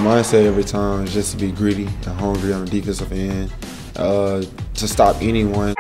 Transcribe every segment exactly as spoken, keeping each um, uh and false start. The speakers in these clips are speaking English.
mindset every time is just to be greedy and hungry on the defensive end, uh, to stop anyone.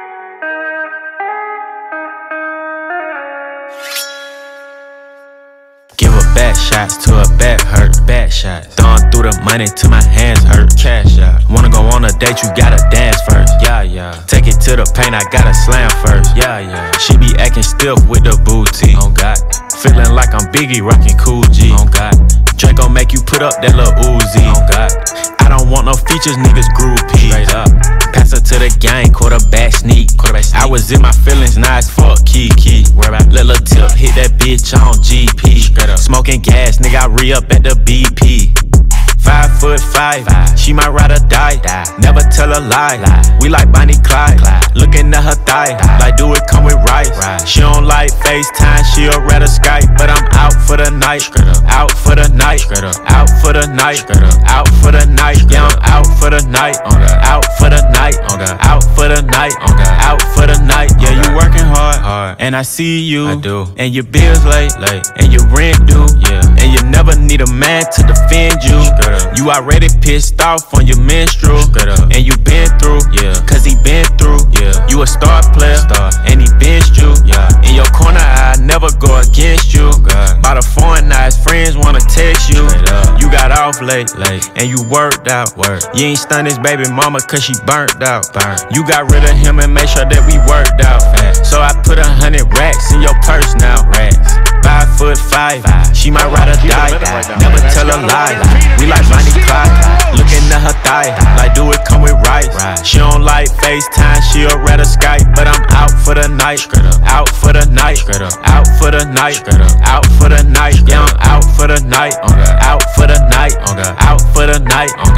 Give a back shots to a back hurt, back shot. Throwing through the money till my hands hurt, cash out. Wanna go on a date, you gotta dance first, yeah, yeah. Take it to the paint, I gotta slam first, yeah, yeah. She be acting stiff with the booty, oh God. Feeling like I'm Biggie, rockin' Cool G, oh God. Drake gon' make you put up that little Uzi, oh God. I don't want no features, niggas groupie, straight up. Pass her to the gang, quarterback sneak, quarterback sneak. I was in my feelings, now it's fuck Kiki. Let lil' tip hit that bitch on G P. Smoking gas, nigga, I re-up at the B P. Five foot five, five. She might ride or die. die. Never tell a lie. lie. We like Bonnie Clyde. Clyde. Looking at her thigh, die. Like do it come with rice. Right. She don't like FaceTime, she'll rather Skype. But I'm out for the night. Out for the night. Out for the night. Out for the night. Yeah, I'm out for the night. Out for the night. Out for the night. Out for the night. Yeah, you working hard, hard. And I see you. I do. And your bills late, late. And your rent due. Yeah. And you never need a man to defend you. You already pissed off on your menstrual, and you been through, yeah. Cause he been through, yeah. You a star player, star. And he benched you, yeah. In your corner, I never go against you. God. By the foreign eyes, friends wanna text you. You got off late, late, and you worked out. Work. You ain't stunned his baby mama cause she burnt out. Burnt. You got rid of him and made sure that we worked out. Fact. So I put a hundred racks in your purse now. Racks. Five foot five, five. She might ride or die. Right never tell a lie. lie. We like Bonnie Clyde. Looking at her thigh, like do it come with rice. She don't like FaceTime, she'll rather Skype. But I'm out for the night. Out for the night. Out for the night. Out for the night. Yeah, I'm out for the night. Out for the night. Out for the night.